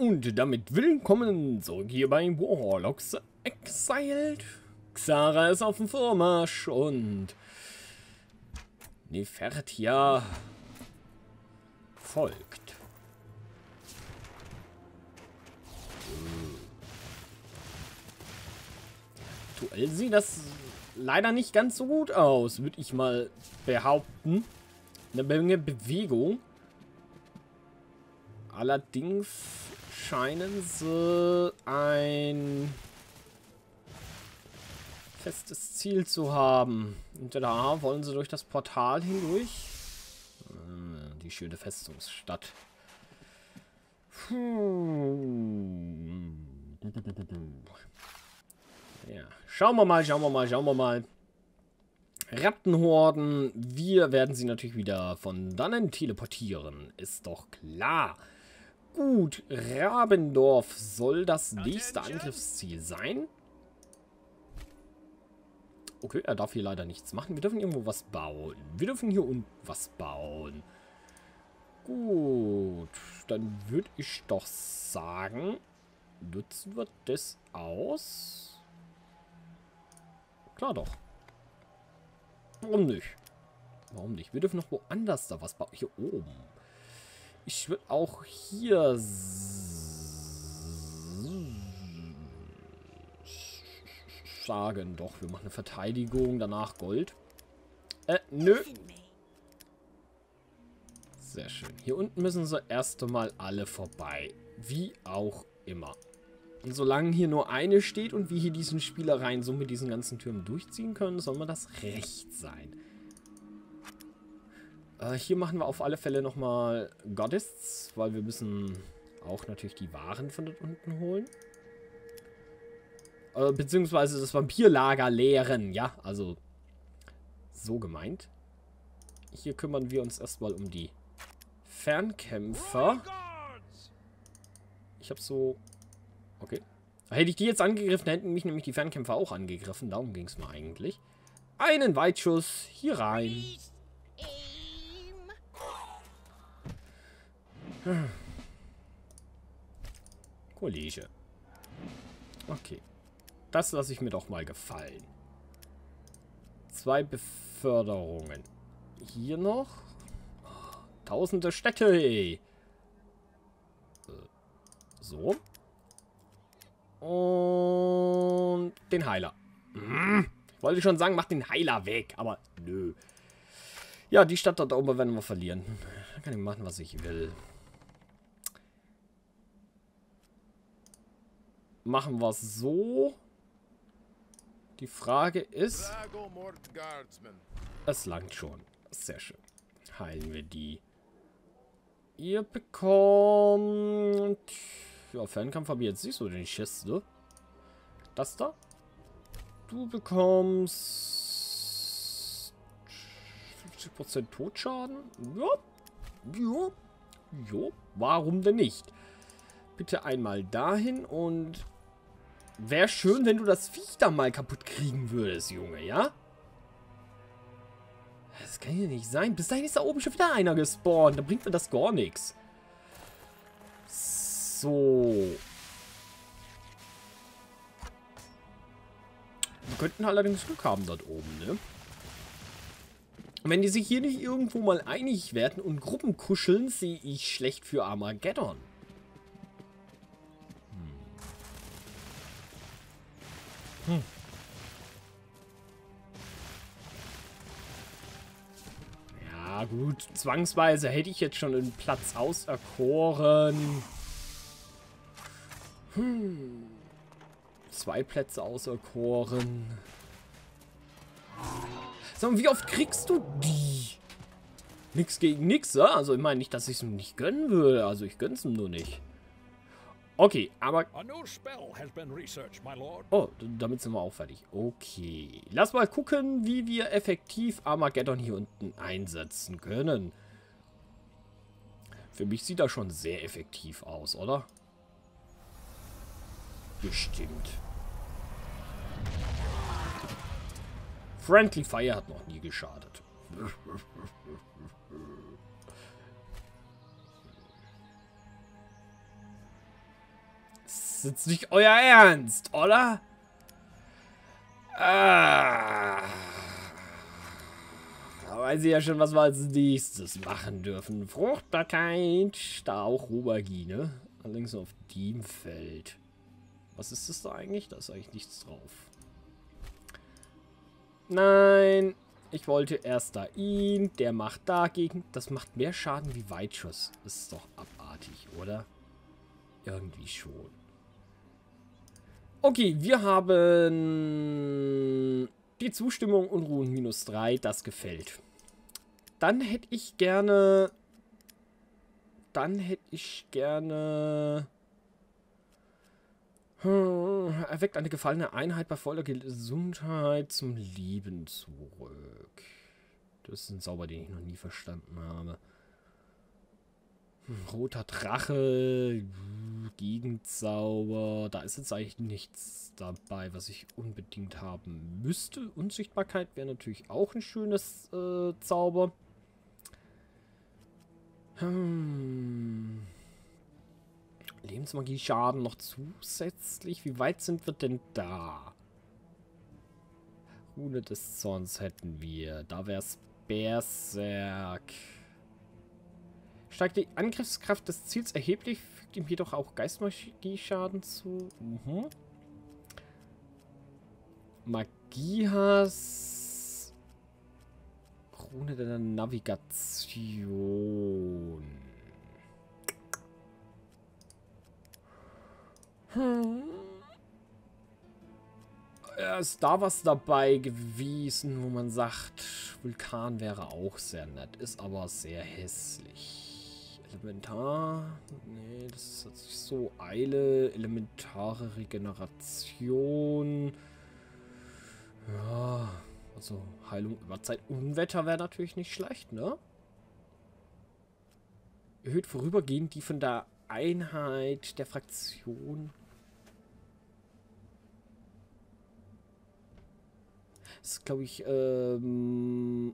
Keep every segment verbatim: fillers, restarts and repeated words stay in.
Und damit willkommen zurück hier bei Warlocks Exiled. Xara ist auf dem Vormarsch und Nefertia folgt. Aktuell sieht das leider nicht ganz so gut aus, würde ich mal behaupten. Eine Menge Bewegung. Allerdings scheinen sie ein festes Ziel zu haben. Und da wollen sie durch das Portal hindurch. Die schöne Festungsstadt. Ja, schauen wir mal, schauen wir mal, schauen wir mal. Rattenhorden, wir werden sie natürlich wieder von dannen teleportieren. Ist doch klar. Gut, Rabendorf soll das nächste Angriffsziel sein. Okay, er darf hier leider nichts machen. Wir dürfen irgendwo was bauen. Wir dürfen hier unten was bauen. Gut, dann würde ich doch sagen, nutzen wir das aus. Klar doch. Warum nicht? Warum nicht? Wir dürfen noch woanders da was bauen. Hier oben. Ich würde auch hier sagen, doch, wir machen eine Verteidigung, danach Gold. Äh, nö. Sehr schön. Hier unten müssen sie erst einmal alle vorbei. Wie auch immer. Und solange hier nur eine steht und wir hier diesen Spielereien so mit diesen ganzen Türmen durchziehen können, soll mir das recht sein. Äh, hier machen wir auf alle Fälle nochmal Goddess, weil wir müssen auch natürlich die Waren von dort unten holen. Äh, beziehungsweise das Vampirlager leeren, ja, also so gemeint. Hier kümmern wir uns erstmal um die Fernkämpfer. Ich habe so... Okay. Hätte ich die jetzt angegriffen, hätten mich nämlich die Fernkämpfer auch angegriffen. Darum ging es mir eigentlich. Einen Weitschuss hier rein. Hm. Kollege. Okay. Das lasse ich mir doch mal gefallen. Zwei Beförderungen. Hier noch. Tausende Städte. Ey. So. Und den Heiler. Hm. Ich wollte schon sagen, mach den Heiler weg. Aber nö. Ja, die Stadt dort oben werden wir verlieren. Da kann ich machen, was ich will. Machen wir es so. Die Frage ist... Es langt schon. Sehr schön. Heilen wir die. Ihr bekommt... Ja, Fernkampf habe ich jetzt nicht so den Schiss, ne? Das da? Du bekommst... fünfzig Prozent Totschaden? Ja. Ja. Jo. Warum denn nicht? Bitte einmal dahin und... Wäre schön, wenn du das Viech da mal kaputt kriegen würdest, Junge, ja? Das kann ja nicht sein. Bis dahin ist da oben schon wieder einer gespawnt. Da bringt mir das gar nichts. So. Wir könnten allerdings Glück haben dort oben, ne? Wenn die sich hier nicht irgendwo mal einig werden und Gruppen kuscheln, sehe ich schlecht für Armageddon. Hm. Ja, gut. Zwangsweise hätte ich jetzt schon einen Platz auserkoren. Hm. Zwei Plätze auserkoren. Sag mal, wie oft kriegst du die? Nix gegen nix, ja? Also ich meine nicht, dass ich es ihm nicht gönnen würde. Also ich gönn's ihm nur nicht. Okay, aber... Oh, damit sind wir auch fertig. Okay. Lass mal gucken, wie wir effektiv Armageddon hier unten einsetzen können. Für mich sieht das schon sehr effektiv aus, oder? Bestimmt. Friendly Fire hat noch nie geschadet. jetzt nicht euer Ernst, oder? Ah. Da weiß ich ja schon, was wir als nächstes machen dürfen. Fruchtbarkeit. Da auch Rubergie, ne? Allerdings nur auf dem Feld. Was ist das da eigentlich? Da ist eigentlich nichts drauf. Nein. Ich wollte erst da ihn. Der macht dagegen. Das macht mehr Schaden wie Weitschuss. Ist doch abartig, oder? Irgendwie schon. Okay, wir haben die Zustimmung Unruhen minus drei. Das gefällt. Dann hätte ich gerne... Dann hätte ich gerne... Hm, erweckt eine gefallene Einheit bei voller Gesundheit zum Leben zurück. Das ist ein Zauber, den ich noch nie verstanden habe. Hm, roter Drache, Gegenzauber. Da ist jetzt eigentlich nichts dabei, was ich unbedingt haben müsste. Unsichtbarkeit wäre natürlich auch ein schönes äh, Zauber. Hm... Lebensmagie-Schaden noch zusätzlich. Wie weit sind wir denn da? Rune des Zorns hätten wir. Da wäre es Berserk. Steigt die Angriffskraft des Ziels erheblich, fügt ihm jedoch auch Geistmagie-Schaden zu. Mhm. Magiehass. Rune der Navigation. Hm. Ja, ist da was dabei gewesen, wo man sagt, Vulkan wäre auch sehr nett, ist aber sehr hässlich. Elementar, nee, das ist jetzt nicht so. Eile, elementare Regeneration. Ja, also Heilung über Zeit. Unwetter wäre natürlich nicht schlecht, ne? Erhöht vorübergehend die von der Einheit der Fraktion. Das ist, glaube ich, ähm...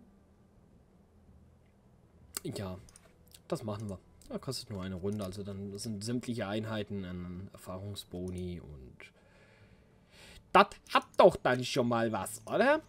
ja, das machen wir. Das kostet nur eine Runde, also dann sind sämtliche Einheiten an Erfahrungsboni und... Das hat doch dann schon mal was, oder?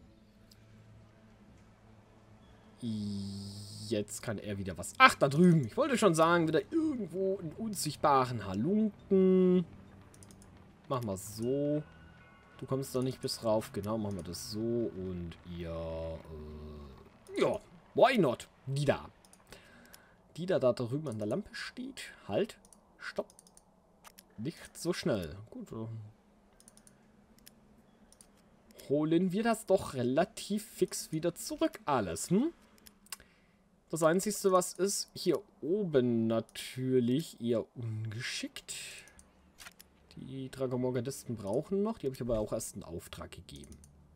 Jetzt kann er wieder was... Ach, da drüben. Ich wollte schon sagen, wieder irgendwo einen unsichtbaren Halunken. Machen wir so. Du kommst doch nicht bis rauf. Genau, machen wir das so. Und ihr... Äh, ja, why not? Die da. Die da, da drüben an der Lampe steht. Halt. Stopp. Nicht so schnell. Gut. Holen wir das doch relativ fix wieder zurück alles, hm? Das Einzige, was ist, hier oben natürlich eher ungeschickt. Die Dragomorgadisten brauchen noch. Die habe ich aber auch erst einen Auftrag gegeben.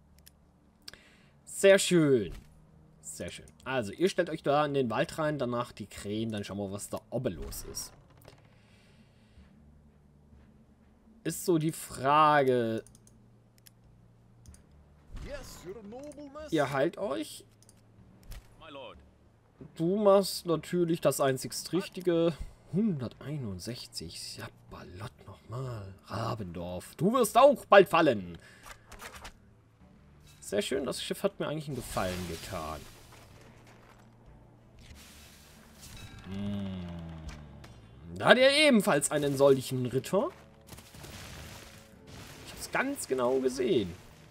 Sehr schön. Sehr schön. Also, ihr stellt euch da in den Wald rein, danach die Krähen, dann schauen wir, was da oben los ist. Ist so die Frage. Ihr heilt euch. Du machst natürlich das einzigst Richtige. hunderteinundsechzig. Ja, Ballott nochmal. Rabendorf. Du wirst auch bald fallen. Sehr schön. Das Schiff hat mir eigentlich einen Gefallen getan. Hm. Da hat er ebenfalls einen solchen Ritter. Ich habe es ganz genau gesehen.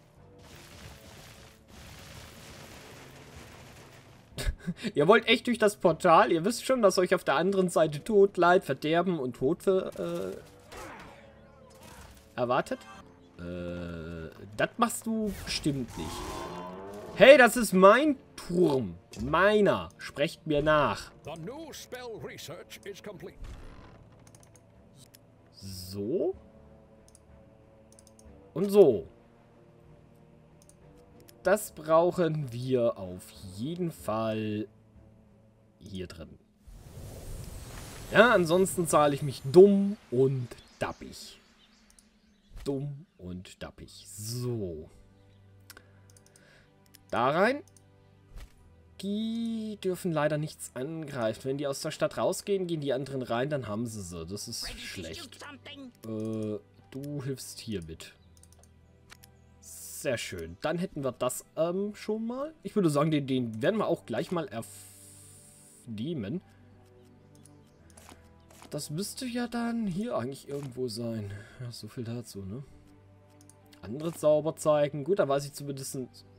Ihr wollt echt durch das Portal? Ihr wisst schon, dass euch auf der anderen Seite Tod, Leid, Verderben und Tod für, äh, erwartet? Äh, das machst du bestimmt nicht. Hey, das ist mein Turm. Meiner. Sprecht mir nach. So. Und so. Das brauchen wir auf jeden Fall hier drin. Ja, ansonsten zahle ich mich dumm und dappig. Dumm und dappig. So. Da rein. Die dürfen leider nichts angreifen. Wenn die aus der Stadt rausgehen, gehen die anderen rein, dann haben sie sie. Das ist schlecht. Äh, du hilfst hier mit. Sehr schön. Dann hätten wir das ähm, schon mal. Ich würde sagen, den, den werden wir auch gleich mal ernehmen. Das müsste ja dann hier eigentlich irgendwo sein. Ja, so viel dazu, ne? Andere Zauber zeigen. Gut, da weiß ich zumindest...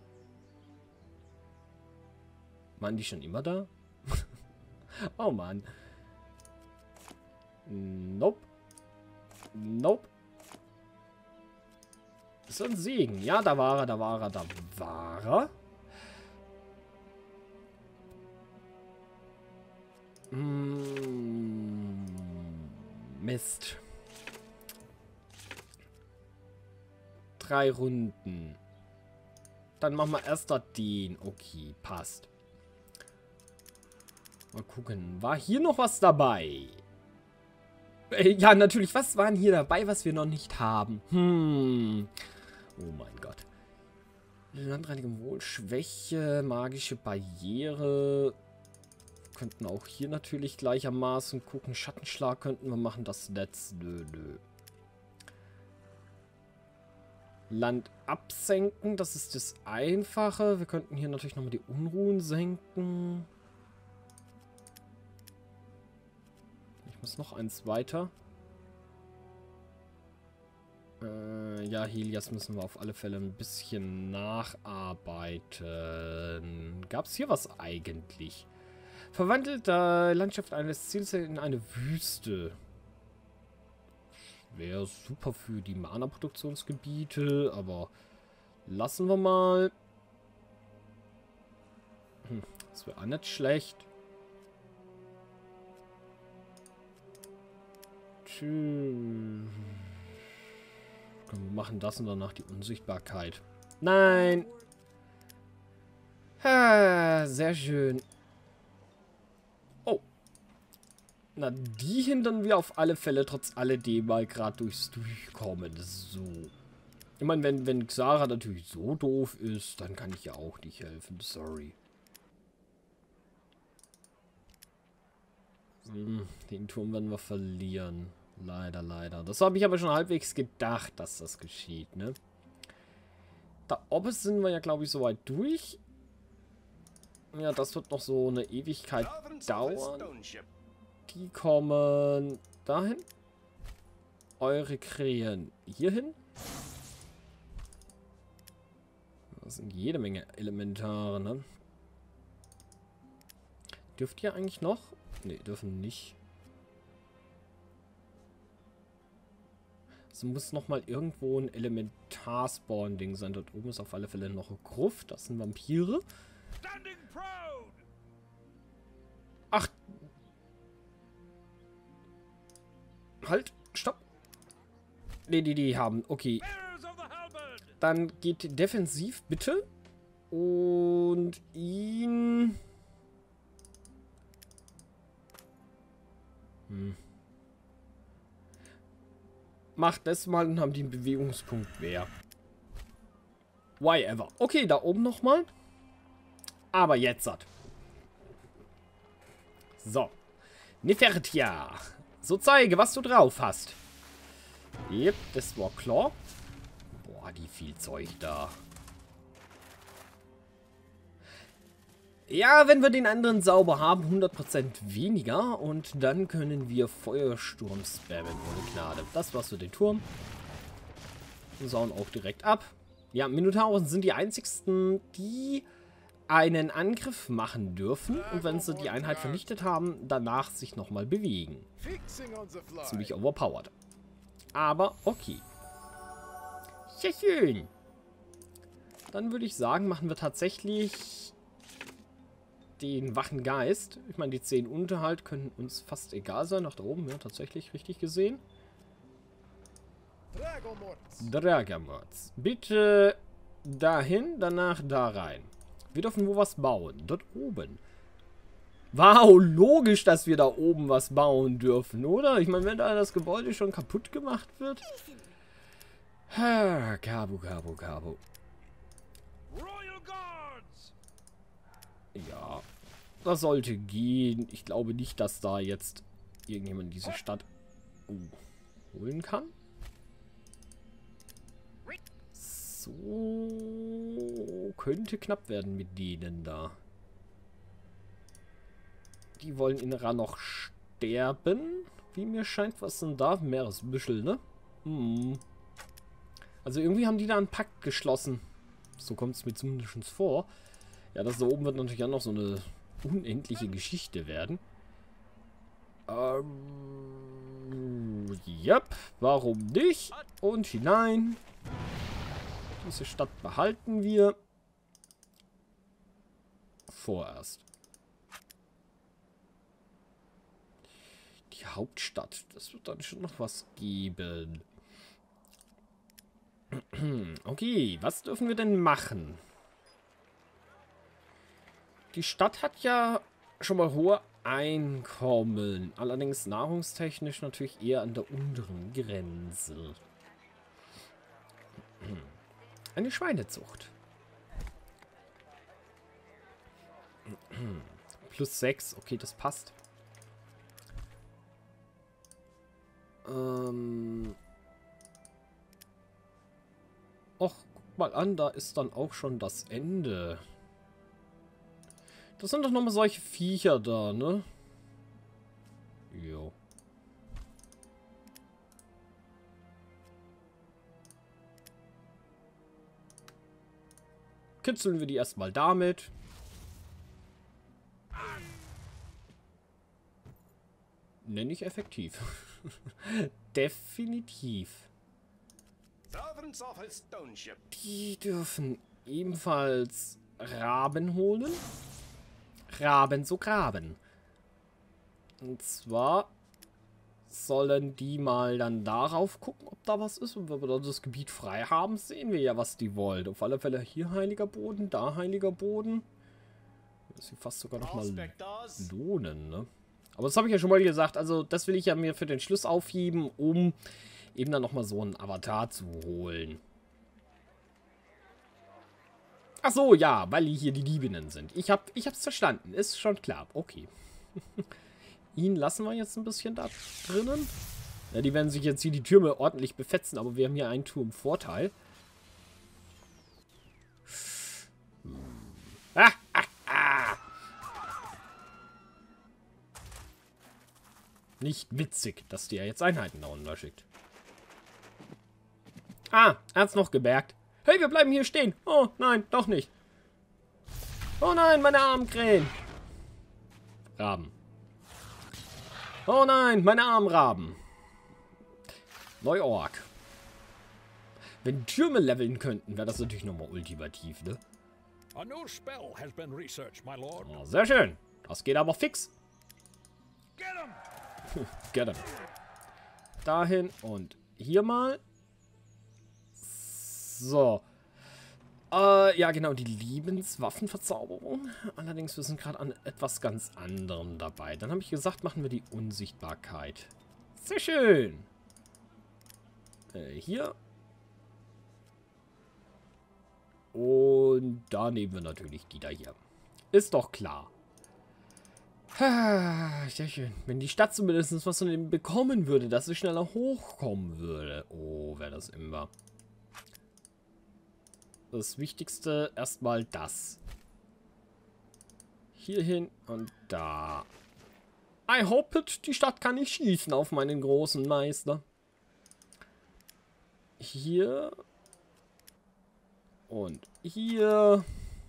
Waren die schon immer da? Oh Mann. Nope. Nope. Ist ein Segen. Ja, da war er, da war er, da war er. Hm. Mist. Drei Runden. Dann machen wir erst den. Okay, passt. Mal gucken. War hier noch was dabei? Äh, ja, natürlich. Was waren hier dabei, was wir noch nicht haben? Hm. Oh mein Gott. Landreinigung wohl. Schwäche. Magische Barriere. Wir könnten auch hier natürlich gleichermaßen gucken. Schattenschlag könnten wir machen. Das Netz. Nö, nö. Land absenken. Das ist das Einfache. Wir könnten hier natürlich nochmal die Unruhen senken. Ich muss noch eins weiter. Äh, ja, Helias müssen wir auf alle Fälle ein bisschen nacharbeiten. Gab es hier was eigentlich? Verwandelt die Landschaft eines Ziels in eine Wüste. Wäre super für die Mana-Produktionsgebiete, aber lassen wir mal. Hm, das wäre auch nicht schlecht. Tschüss. Komm, wir machen das und danach die Unsichtbarkeit. Nein! Ha, sehr schön. Oh. Na, die hindern wir auf alle Fälle trotz alledem mal gerade durchs Durchkommen. So. Ich meine, wenn, wenn Xara natürlich so doof ist, dann kann ich ja auch nicht helfen. Sorry. Hm, den Turm werden wir verlieren. Leider, leider. Das habe ich aber schon halbwegs gedacht, dass das geschieht, ne? Da oben sind wir ja, glaube ich, soweit durch. Ja, das wird noch so eine Ewigkeit dauern. Die kommen dahin. Eure Krähen hierhin. Das sind jede Menge Elementare, ne? Dürft ihr eigentlich noch? Ne, dürfen nicht. Es muss nochmal irgendwo ein Elementar-Spawn-Ding sein. Dort oben ist auf alle Fälle noch eine Gruft. Das sind Vampire. Ach. Halt. Stopp. Ne, die, die haben. Okay. Dann geht defensiv, bitte. Und ihn... Hm. Macht das mal und haben die einen Bewegungspunkt mehr. Why ever. Okay, da oben nochmal. Aber jetzt hat. So. Nefertia. So, zeige, was du drauf hast. Yep, das war klar. Boah, die viel Zeug da. Ja, wenn wir den anderen sauber haben, hundert Prozent weniger. Und dann können wir Feuersturm spammen ohne Gnade. Das war's für den Turm. Wir sauen auch direkt ab. Ja, Minotauren sind die einzigsten, die einen Angriff machen dürfen. Und wenn sie die Einheit vernichtet haben, danach sich nochmal bewegen. Ziemlich overpowered. Aber okay. Sehr schön. Dann würde ich sagen, machen wir tatsächlich... den wachen Geist. Ich meine, die zehn Unterhalt können uns fast egal sein. Nach da oben, ja, tatsächlich richtig gesehen. Dragamorz. Bitte dahin, danach da rein. Wir dürfen wo was bauen. Dort oben. Wow, logisch, dass wir da oben was bauen dürfen, oder? Ich meine, wenn da das Gebäude schon kaputt gemacht wird. Ha, Kabu, Kabu, Kabu. Ja, das sollte gehen. Ich glaube nicht, dass da jetzt irgendjemand diese Stadt uh, holen kann. So, könnte knapp werden mit denen da. Die wollen in Ra noch sterben. Wie mir scheint, was denn da? Meeresbüschel, ne? Hm. Also irgendwie haben die da einen Pakt geschlossen. So kommt es mir zumindest vor. Ja, das da oben wird natürlich auch noch so eine unendliche Geschichte werden. Ähm. Yep, warum nicht? Und hinein. Diese Stadt behalten wir. Vorerst. Die Hauptstadt. Das wird dann schon noch was geben. Okay, was dürfen wir denn machen? Die Stadt hat ja schon mal hohe Einkommen. Allerdings nahrungstechnisch natürlich eher an der unteren Grenze. Eine Schweinezucht. Plus sechs. Okay, das passt. Ähm... Och, guck mal an, da ist dann auch schon das Ende. Das sind doch nochmal solche Viecher da, ne? Jo. Kitzeln wir die erstmal damit. Nenne ich effektiv. Definitiv. Die dürfen ebenfalls Raben holen. Raben so graben. Und zwar sollen die mal dann darauf gucken, ob da was ist. Und wenn wir dann das Gebiet frei haben, sehen wir ja, was die wollen. Auf alle Fälle hier heiliger Boden, da heiliger Boden. Das ist fast sogar noch mal lohnen, ne? Aber das habe ich ja schon mal gesagt. Also das will ich ja mir für den Schluss aufheben, um eben dann nochmal so einen Avatar zu holen. Ach so, ja, weil hier die Diebinnen sind. Ich hab, ich hab's verstanden. Ist schon klar. Okay. Ihn lassen wir jetzt ein bisschen da drinnen. Ja, die werden sich jetzt hier die Türme ordentlich befetzen, aber wir haben hier einen Turmvorteil. Ah, ah, ah. Nicht witzig, dass die ja jetzt Einheiten da unten schickt. Ah, er hat's noch gemerkt. Hey, wir bleiben hier stehen. Oh, nein, doch nicht. Oh nein, meine armen Krähen. Raben. Oh nein, meine armen Raben. Neuorg. Wenn Türme leveln könnten, wäre das natürlich nochmal ultimativ, ne? Oh, sehr schön. Das geht aber fix. Get him. Get him. Dahin und hier mal. So. Äh, ja, genau, die Lebenswaffenverzauberung. Allerdings, wir sind gerade an etwas ganz anderem dabei. Dann habe ich gesagt, machen wir die Unsichtbarkeit. Sehr schön. Äh, hier. Und da nehmen wir natürlich die da hier. Ist doch klar. Sehr schön. Wenn die Stadt zumindest was von dem bekommen würde, dass sie schneller hochkommen würde. Oh, wäre das immer. Das Wichtigste erstmal das. Hierhin und da. I hope it, die Stadt kann nicht schießen auf meinen großen Meister. Hier. Und hier.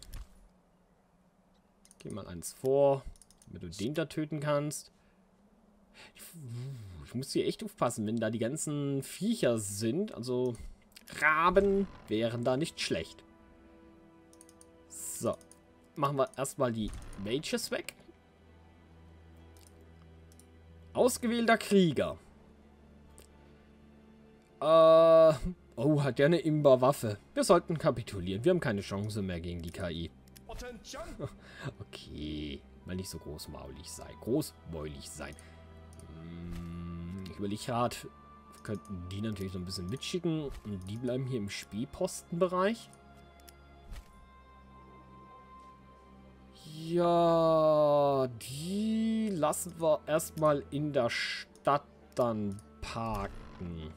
Geh mal eins vor, damit du den da töten kannst. Ich, ich muss hier echt aufpassen, wenn da die ganzen Viecher sind. Also Raben wären da nicht schlecht. So. Machen wir erstmal die Mages weg. Ausgewählter Krieger. Äh. Oh, hat der eine Imba-Waffe. Wir sollten kapitulieren. Wir haben keine Chance mehr gegen die K I. Okay. Mal nicht so großmaulig sein. Großmäulig sein. Ich überlege gerade, wir könnten die natürlich so ein bisschen mitschicken. Und die bleiben hier im Spielpostenbereich. Ja, die lassen wir erstmal in der Stadt dann parken.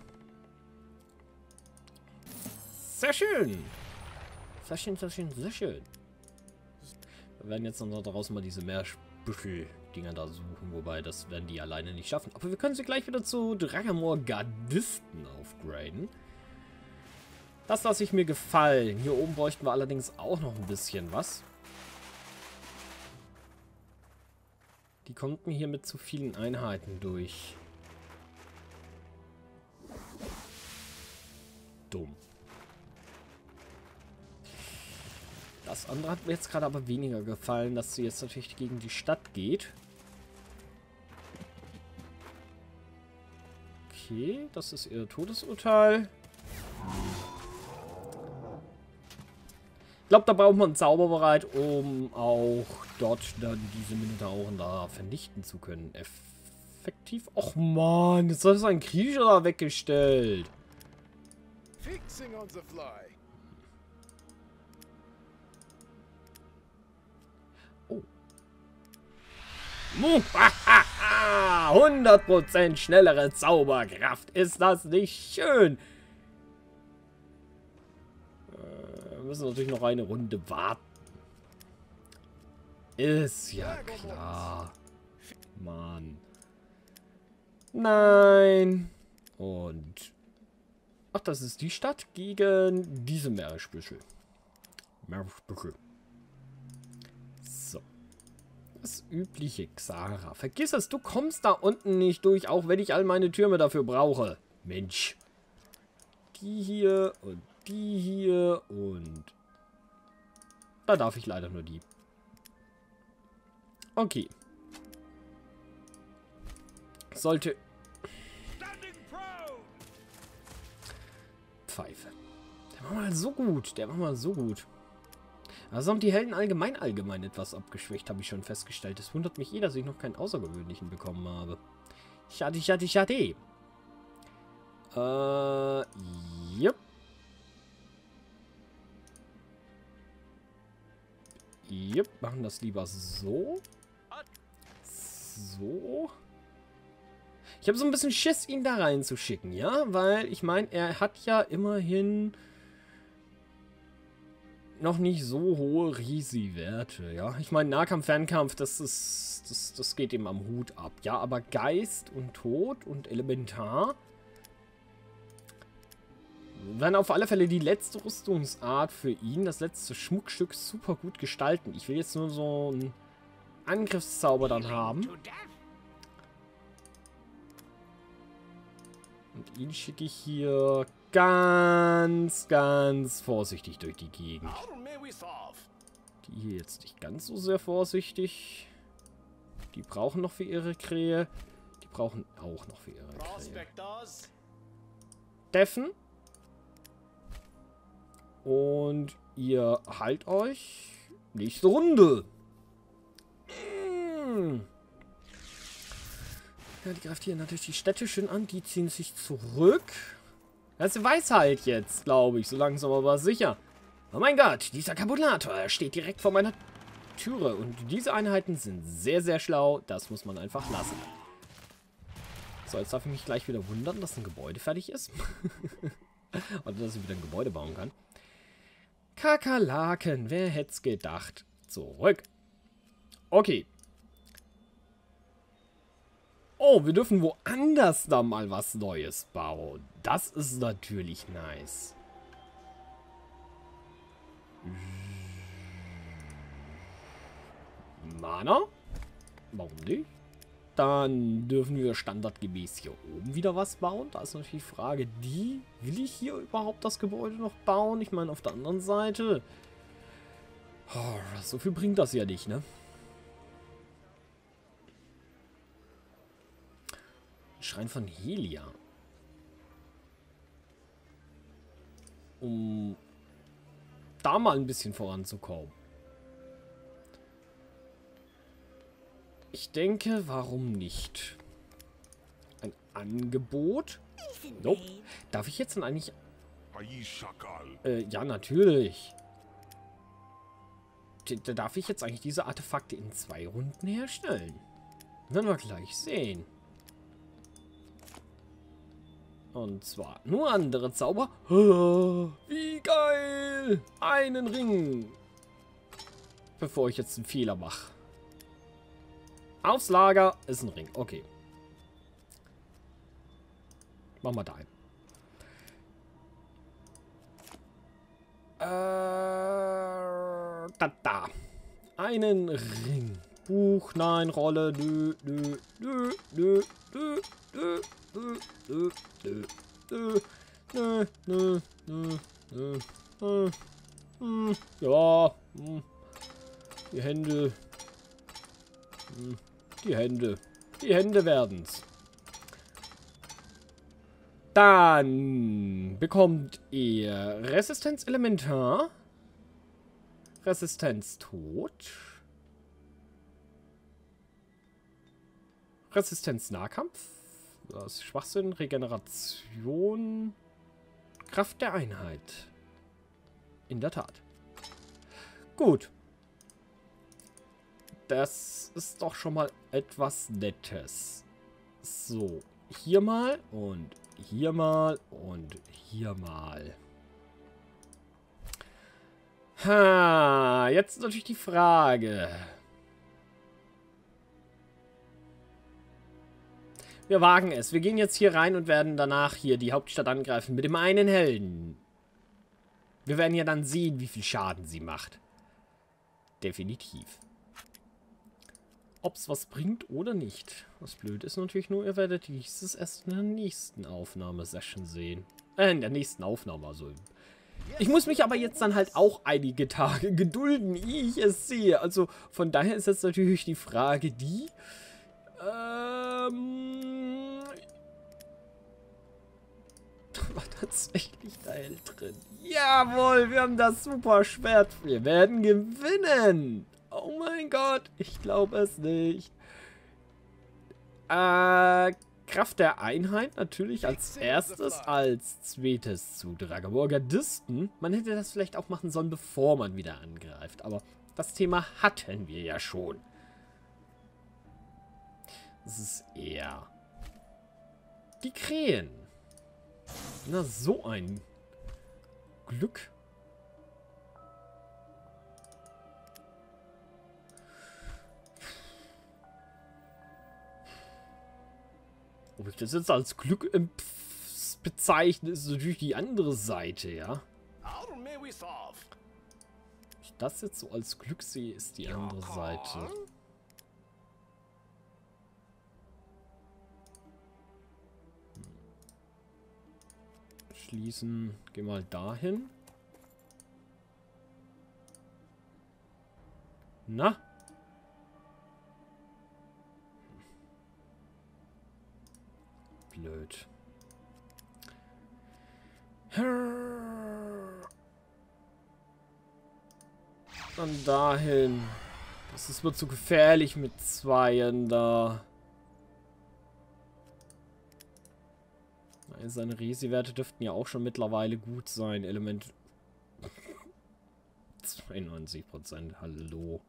Sehr schön. Sehr schön, sehr schön, sehr schön. Wir werden jetzt noch draußen mal diese Meerspüschel-Dinger da suchen. Wobei, das werden die alleine nicht schaffen. Aber wir können sie gleich wieder zu Dragamor-Gardisten aufgraden. Das lasse ich mir gefallen. Hier oben bräuchten wir allerdings auch noch ein bisschen was. Die konnten hier mit zu vielen Einheiten durch. Dumm. Das andere hat mir jetzt gerade aber weniger gefallen, dass sie jetzt natürlich gegen die Stadt geht. Okay, das ist ihr Todesurteil. Ich glaube, da braucht man einen Zauberbereit, um auch dort dann diese Minotauren da vernichten zu können. Effektiv. Och man, jetzt hat es ein Krieger da weggestellt. Fixing on the fly. Oh. hundert Prozent schnellere Zauberkraft. Ist das nicht schön? Wir müssen natürlich noch eine Runde warten. Ist ja klar. Mann. Nein. Und... Ach, das ist die Stadt gegen diese Meerspüschel. Meerspüschel. So. Das übliche Xara. Vergiss es, du kommst da unten nicht durch, auch wenn ich all meine Türme dafür brauche. Mensch. Die hier und die hier und... Da darf ich leider nur die. Okay. Sollte... Pfeife. Der war mal so gut. Der war mal so gut. Also haben die Helden allgemein allgemein etwas abgeschwächt, habe ich schon festgestellt. Es wundert mich eh, dass ich noch keinen Außergewöhnlichen bekommen habe. Schade, schade, schade. Äh, jupp. Jupp, machen das lieber so. So. Ich habe so ein bisschen Schiss, ihn da reinzuschicken, ja? Weil, ich meine, er hat ja immerhin noch nicht so hohe Risi-Werte, ja? Ich meine, Nahkampf, Fernkampf, das ist... Das, das geht ihm am Hut ab, ja? Aber Geist und Tod und Elementar werden auf alle Fälle die letzte Rüstungsart für ihn, das letzte Schmuckstück, super gut gestalten. Ich will jetzt nur so einen Angriffszauber dann haben. Und ihn schicke ich hier ganz, ganz vorsichtig durch die Gegend. Die hier jetzt nicht ganz so sehr vorsichtig. Die brauchen noch für ihre Krähe. Die brauchen auch noch für ihre Krähe. Deffen. Und ihr halt euch. Nächste Runde. Mmh. Ja, die greift hier natürlich die Städte schön an. Die ziehen sich zurück. Das weiß halt jetzt, glaube ich. So langsam aber sicher. Oh mein Gott, dieser Kabulator steht direkt vor meiner Türe. Und diese Einheiten sind sehr, sehr schlau. Das muss man einfach lassen. So, jetzt darf ich mich gleich wieder wundern, dass ein Gebäude fertig ist. Oder dass ich wieder ein Gebäude bauen kann. Kakerlaken, wer hätte es gedacht? Zurück. Okay. Oh, wir dürfen woanders da mal was Neues bauen. Das ist natürlich nice. Mana? Warum nicht? Dann dürfen wir standardgemäß hier oben wieder was bauen. Da ist natürlich die Frage, die, will ich hier überhaupt das Gebäude noch bauen? Ich meine, auf der anderen Seite... Oh, so viel bringt das ja nicht, ne? Schrein von Helia. Um da mal ein bisschen voranzukommen. Ich denke, warum nicht? Ein Angebot? Nope. Darf ich jetzt denn eigentlich... Äh, ja, natürlich. da darf ich jetzt eigentlich diese Artefakte in zwei Runden herstellen. Werden wir gleich sehen. Und zwar nur andere Zauber. Oh, wie geil! Einen Ring. Bevor ich jetzt einen Fehler mache. Aufs Lager ist ein Ring. Okay. Machen wir da ein. Äh, da, da. Einen Ring. Buch, nein, Rolle, nö, nö, nö, nö, nö, nö, nö, nö, nö, nö, nö, nö, nö, nö, nö, hm, ja, hm, die Hände, hm, die Hände, die Hände werden's. Dann bekommt ihr Resistenz Elementar, Resistenz Tod, Resistenz Nahkampf, das ist Schwachsinn, Regeneration, Kraft der Einheit. In der Tat. Gut. Das ist doch schon mal etwas Nettes. So, hier mal und hier mal und hier mal. Ha, jetzt natürlich die Frage. Wir wagen es. Wir gehen jetzt hier rein und werden danach hier die Hauptstadt angreifen mit dem einen Helden. Wir werden ja dann sehen, wie viel Schaden sie macht. Definitiv. Ob es was bringt oder nicht. Was blöd ist natürlich nur, ihr werdet dieses erst in der nächsten Aufnahmesession sehen. Äh, in der nächsten Aufnahme, also. Ich muss mich aber jetzt dann halt auch einige Tage gedulden, ehe ich es sehe. Also von daher ist jetzt natürlich die Frage die... Ähm... Da war tatsächlich der Held drin. Jawohl, wir haben das super Schwert. Wir werden gewinnen. Oh mein Gott, ich glaube es nicht. Äh, Kraft der Einheit natürlich als erstes, als zweites zu Dragaborger Disten. Man hätte das vielleicht auch machen sollen, bevor man wieder angreift. Aber das Thema hatten wir ja schon. Das ist eher die Krähen. Na, so ein Glück. Ob ich das jetzt als Glück bezeichne, ist natürlich die andere Seite, ja. Ob ich das jetzt so als Glück sehe, ist die andere Seite. Schließen. Geh mal dahin. Na? Blöd. Dann dahin. Das ist mir zu gefährlich mit Zweien da. Seine Resi-Werte dürften ja auch schon mittlerweile gut sein. Element zweiundneunzig Prozent. Hallo.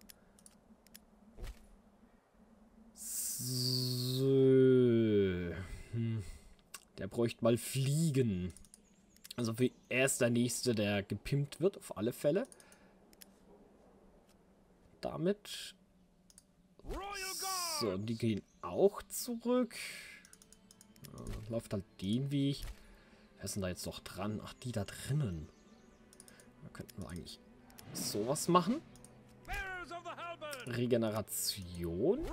So. Hm. Der bräuchte mal Fliegen. Also für er ist der Nächste, der gepimpt wird, auf alle Fälle. Damit. So, und die gehen auch zurück. Ja, läuft halt den Weg. Wer ist denn da jetzt noch dran? Ach, die da drinnen. Da könnten wir eigentlich sowas machen. Regeneration.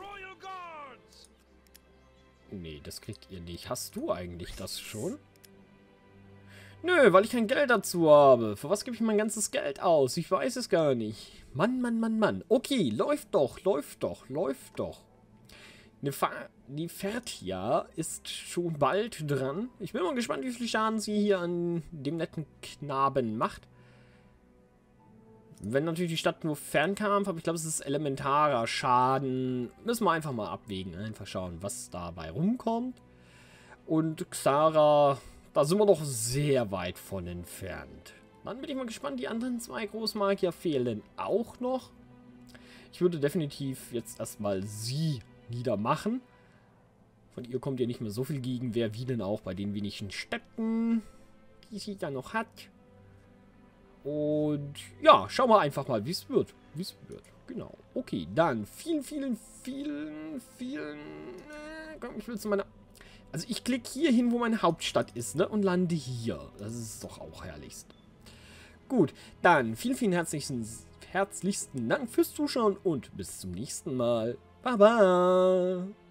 Nee, das kriegt ihr nicht. Hast du eigentlich das schon? Nö, weil ich kein Geld dazu habe. Für was gebe ich mein ganzes Geld aus? Ich weiß es gar nicht. Mann, Mann, Mann, Mann. Okay, läuft doch, läuft doch, läuft doch. Die Fertia ist schon bald dran. Ich bin mal gespannt, wie viel Schaden sie hier an dem netten Knaben macht. Wenn natürlich die Stadt nur Fernkampf, aber ich glaube, es ist elementarer Schaden. Müssen wir einfach mal abwägen. Einfach schauen, was dabei rumkommt. Und Xara, da sind wir noch sehr weit von entfernt. Dann bin ich mal gespannt. Die anderen zwei Großmagier fehlen auch noch. Ich würde definitiv jetzt erstmal sie niedermachen. Von ihr kommt ja nicht mehr so viel Gegenwehr, wie denn auch bei den wenigen Städten, die sie da noch hat. Und ja, schauen wir einfach mal, wie es wird. Wie es wird. Genau. Okay, dann vielen, vielen, vielen, vielen... Äh, komm, ich will zu meiner... Also ich klicke hier hin, wo meine Hauptstadt ist, ne? Und lande hier. Das ist doch auch herrlichst. Gut, dann vielen, vielen herzlichen, herzlichsten Dank fürs Zuschauen und bis zum nächsten Mal. Baba!